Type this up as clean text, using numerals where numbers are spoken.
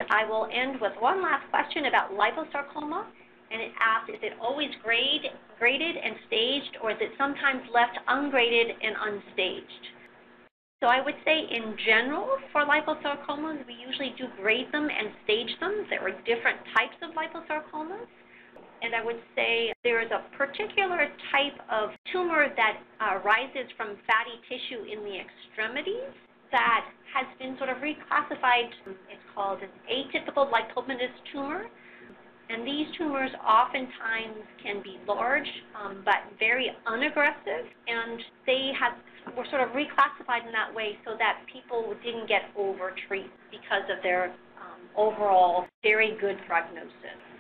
I will end with one last question about liposarcoma, and it asks, is it always graded and staged, or is it sometimes left ungraded and unstaged? So I would say in general for liposarcomas, we usually do grade them and stage them. There are different types of liposarcomas. And I would say there is a particular type of tumor that arises from fatty tissue in the extremities that has been sort of reclassified. It's called an atypical lipomatous tumor. And these tumors oftentimes can be large, but very unaggressive. And they were sort of reclassified in that way so that people didn't get over-treated because of their overall very good prognosis.